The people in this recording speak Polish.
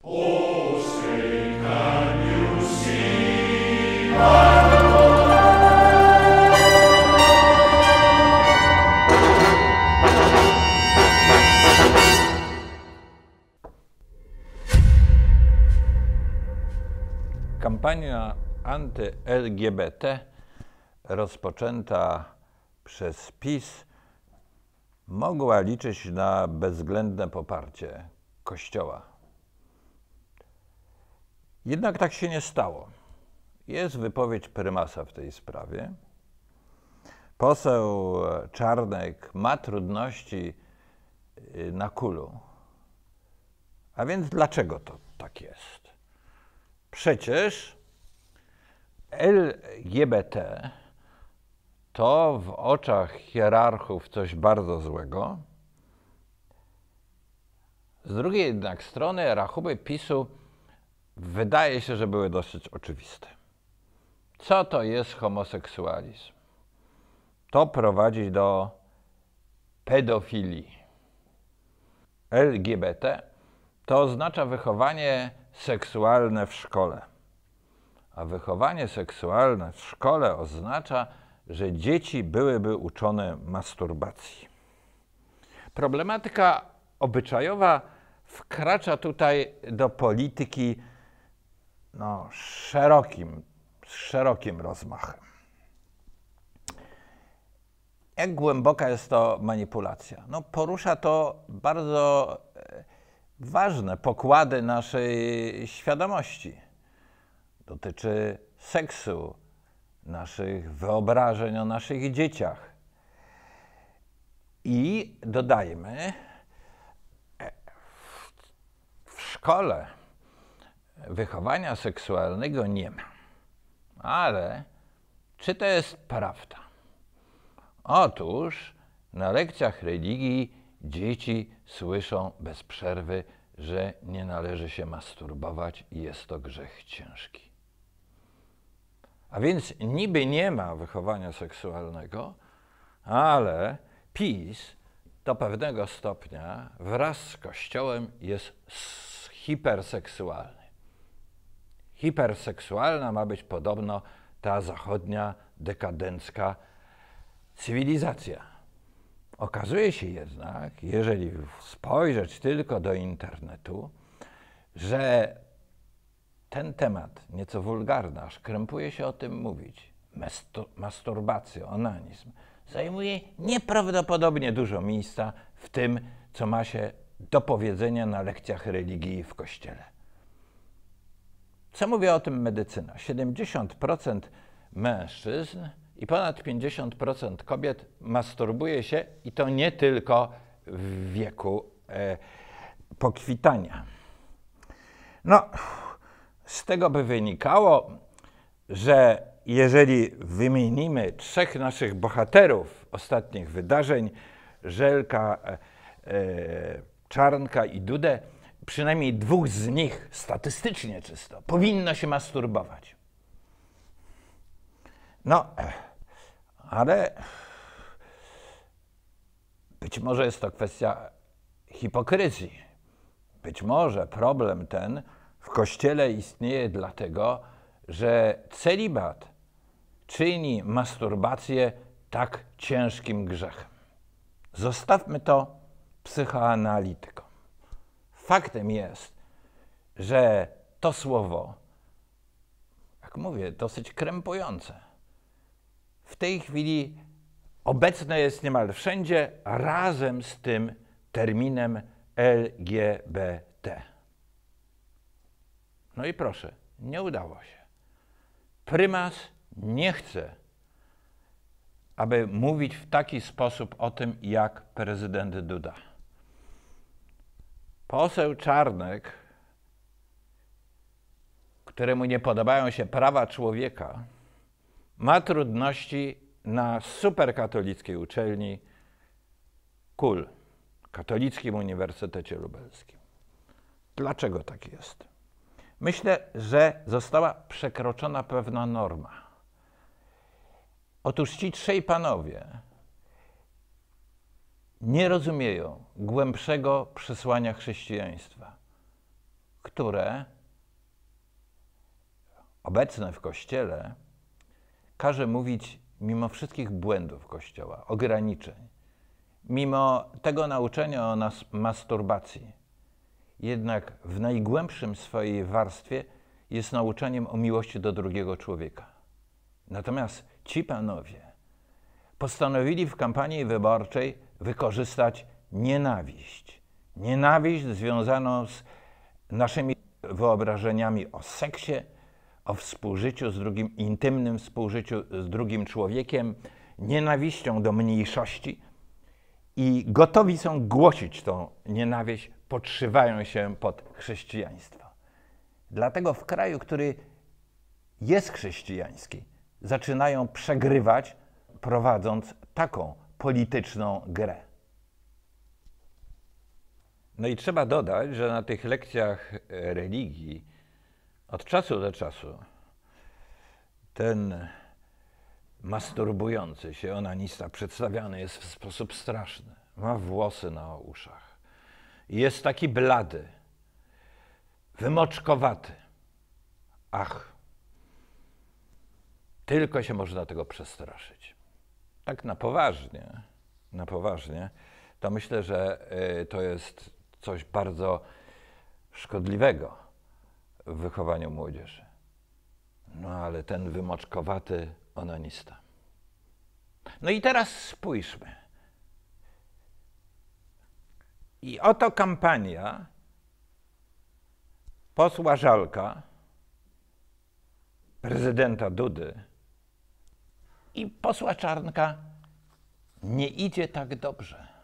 Kampania anty-LGBT rozpoczęta przez PiS mogła liczyć na bezwzględne poparcie Kościoła. Jednak tak się nie stało. Jest wypowiedź prymasa w tej sprawie. Poseł Czarnek ma trudności na kulu. A więc dlaczego to tak jest? Przecież LGBT to w oczach hierarchów coś bardzo złego. Z drugiej jednak strony rachuby PiS-u wydaje się, że były dosyć oczywiste. Co to jest homoseksualizm? To prowadzi do pedofilii. LGBT to oznacza wychowanie seksualne w szkole. A wychowanie seksualne w szkole oznacza, że dzieci byłyby uczone masturbacji. Problematyka obyczajowa wkracza tutaj do polityki z szerokim rozmachem. Jak głęboka jest to manipulacja? Porusza to bardzo ważne pokłady naszej świadomości. Dotyczy seksu, naszych wyobrażeń o naszych dzieciach. I dodajmy, w szkole wychowania seksualnego nie ma. Ale czy to jest prawda? Otóż na lekcjach religii dzieci słyszą bez przerwy, że nie należy się masturbować i jest to grzech ciężki. A więc niby nie ma wychowania seksualnego, ale PiS do pewnego stopnia wraz z Kościołem jest hiperseksualny. Hiperseksualna ma być podobno ta zachodnia, dekadencka cywilizacja. Okazuje się jednak, jeżeli spojrzeć tylko do internetu, że ten temat, nieco wulgarny, aż krępuje się o tym mówić, masturbacja, onanizm, zajmuje nieprawdopodobnie dużo miejsca w tym, co ma się do powiedzenia na lekcjach religii w Kościele. Co mówi o tym medycyna? 70% mężczyzn i ponad 50% kobiet masturbuje się i to nie tylko w wieku pokwitania. Z tego by wynikało, że jeżeli wymienimy trzech naszych bohaterów ostatnich wydarzeń, Żelka, Czarnka i Dudę, przynajmniej dwóch z nich statystycznie czysto powinno się masturbować. Ale być może jest to kwestia hipokryzji. Być może problem ten w Kościele istnieje dlatego, że celibat czyni masturbację tak ciężkim grzechem. Zostawmy to psychoanalitykom. Faktem jest, że to słowo, jak mówię, dosyć krępujące, w tej chwili obecne jest niemal wszędzie razem z tym terminem LGBT. I proszę, nie udało się. Prymas nie chce, aby mówić w taki sposób o tym, jak prezydent Duda. Poseł Czarnek, któremu nie podobają się prawa człowieka, ma trudności na superkatolickiej uczelni KUL, Katolickim Uniwersytecie Lubelskim. Dlaczego tak jest? Myślę, że została przekroczona pewna norma. Otóż ci trzej panowie nie rozumieją głębszego przesłania chrześcijaństwa, które obecne w Kościele każe mówić mimo wszystkich błędów Kościoła, ograniczeń, mimo tego nauczenia o masturbacji, jednak w najgłębszym swojej warstwie jest nauczeniem o miłości do drugiego człowieka. Natomiast ci panowie postanowili w kampanii wyborczej wykorzystać nienawiść. Nienawiść związaną z naszymi wyobrażeniami o seksie, o współżyciu z drugim, intymnym współżyciu z drugim człowiekiem, nienawiścią do mniejszości i gotowi są głosić tą nienawiść, podszywają się pod chrześcijaństwo. Dlatego w kraju, który jest chrześcijański, zaczynają przegrywać, prowadząc taką polityczną grę. No i trzeba dodać, że na tych lekcjach religii od czasu do czasu ten masturbujący się onanista przedstawiany jest w sposób straszny. Ma włosy na uszach. Jest taki blady, wymoczkowaty. Ach, tylko się można tego przestraszyć. Tak na poważnie, to myślę, że to jest coś bardzo szkodliwego w wychowaniu młodzieży. No ale ten wymoczkowaty onanista. No i teraz spójrzmy. I oto kampania posła Żalka, prezydenta Dudy i posła Czarnka nie idzie tak dobrze.